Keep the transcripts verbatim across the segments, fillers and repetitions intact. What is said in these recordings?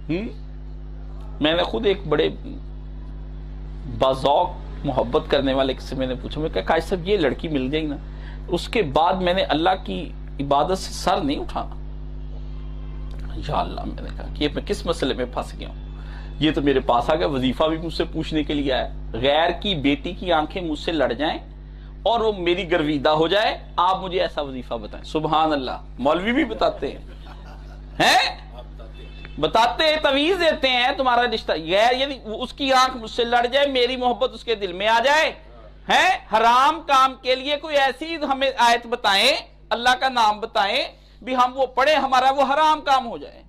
ہم؟ میں نے خود ایک بڑے باذوق محبت کرنے والے سے میں نے پوچھا، میں کہا قائد صاحب یہ لڑکی مل گئی نا، اس کے بعد میں نے اللہ کی عبادت سے سر نہیں اٹھانا۔ یا اللہ، میں نے کہا کہ میں کس مسئلے میں پھنس گیا ہوں، یہ تو میرے پاس آ گیا، وظیفہ بھی مجھ سے پوچھنے کے لیے آیا، غیر کی بیٹی کی آنکھیں مجھ سے لڑ جائیں اور وہ میری گرویدہ ہو جائے، آپ مجھے ایسا وظیفہ بتائیں۔ سبحان اللہ، مولوی بھی بتاتے ہیں ہیں بتاتے ہیں، تویز دیتے ہیں تمہارا رشتہ غیر، یعنی اس کی آنکھ مجھ سے لڑ جائے، میری محبت اس کے دل میں آ جائے، ہیں حرام کام کے لیے کوئی ایسی ہمیں آیت بتائیں، اللہ کا نام بتائیں بھی ہم وہ پڑھیں، ہمارا وہ حرام کام ہو جائے۔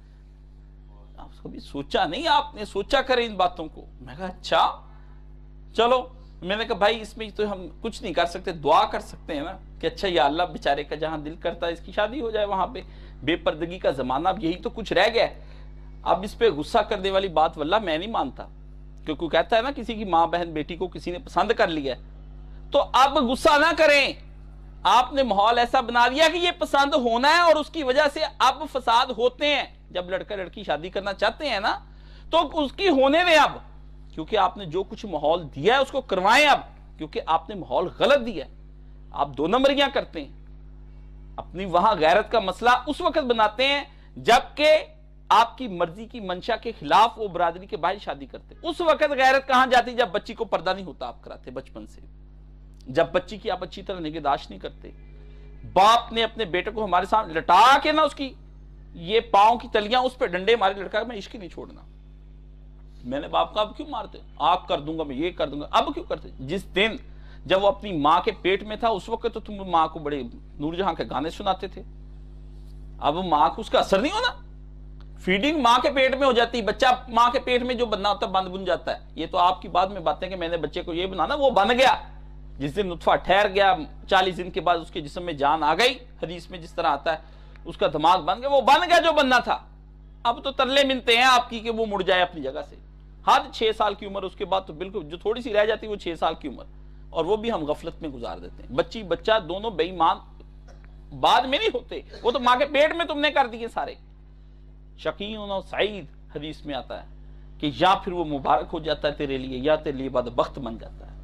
آپ کبھی سوچا نہیں، آپ نے سوچا کریں ان باتوں کو۔ میں کہا اچھا چلو، میں نے کہا بھائی اس میں تو ہم کچھ نہیں کر سکتے، دعا کر سکتے ہیں نا کہ اچھا یا اللہ بیچارے کا جہاں دل کرتا ہے اس کی شادی ہو جائے وہاں پہ، بے پردگی کا زمانہ اب یہی تو کچھ رہ گیا ہے۔ اب اس پہ غصہ کرنے والی بات واللہ میں نہیں مانتا، کیونکہ کوئی کہتا ہے نا کسی کی ماں بہن بیٹی کو کسی نے پسند کر لیا ہے تو اب غصہ نہ کریں، آپ نے ماحول ایسا بنا دیا کہ یہ پسند ہونا ہے اور اس کی وجہ سے اب فساد ہوتے ہیں۔ جب لڑکا لڑکی شادی کرنا چاہتے ہیں نا تو اس کی ہونے دیں اب، کیونکہ آپ نے جو کچھ ماحول دیا ہے اس کو کروائیں اب، کیونکہ آپ نے ماحول غلط دیا ہے۔ آپ دو نمبریاں کرتے ہیں، اپنی وہاں غیرت کا مسئلہ اس وقت بناتے ہیں جبکہ آپ کی مرضی کی منشا کے خلاف وہ برادری کے باہر شادی کرتے۔ اس وقت غیرت کہاں جاتی؟ جب بچی کو پردہ نہیں ہوتا آپ کراتے بچپن سے، جب بچی کی آپ اچھی طرح نگہداشت نہیں کرتے۔ باپ نے اپنے بیٹے کو ہمارے سامنے لٹا کے نا اس کی یہ پاؤں کی تلیاں اس پہ ڈنڈے مارے، لڑکا میں عشق نہیں چھوڑنا۔ میں نے باپ کا اب کیوں مارتے؟ آپ کر دوں گا، میں یہ کر دوں گا، اب کیوں کرتے؟ جس دن جب وہ اپنی ماں کے پیٹ میں تھا اس وقت تو تم ماں کو بڑے نور جہاں کے گانے سناتے تھے، اب ماں کو اس کا اثر نہیں ہونا۔ فیڈنگ ماں کے پیٹ میں ہو جاتی، بچہ ماں کے پیٹ میں جو بننا ہوتا ہے بند بن جاتا ہے۔ یہ تو آپ کی بعد میں باتیں کہ میں نے بچے کو یہ بنانا، وہ بن گیا۔ جس دن نطفہ ٹھہر گیا، چالیس دن کے بعد اس کے جسم میں جان آ گئی، حدیث میں جس طرح آتا ہے اس کا دماغ بن گیا، وہ بن گیا جو بننا تھا۔ اب تو ترلے ملتے ہیں آپ کی کہ وہ مڑ جائے اپنی جگہ سے۔ حد چھ سال کی عمر، اس کے بعد تو بالکل جو تھوڑی سی رہ جاتی ہے وہ چھ سال کی عمر، اور وہ بھی ہم غفلت میں گزار دیتے ہیں۔ بچی بچہ دونوں بے ایمان بعد میں نہیں ہوتے، وہ تو ماں کے پیٹ میں تم نے کر دیے سارے۔ شقیون و سعید حدیث میں آتا ہے کہ یا پھر وہ مبارک ہو جاتا ہے تیرے لیے یا تیرے لیے بدبخت بن جاتا ہے۔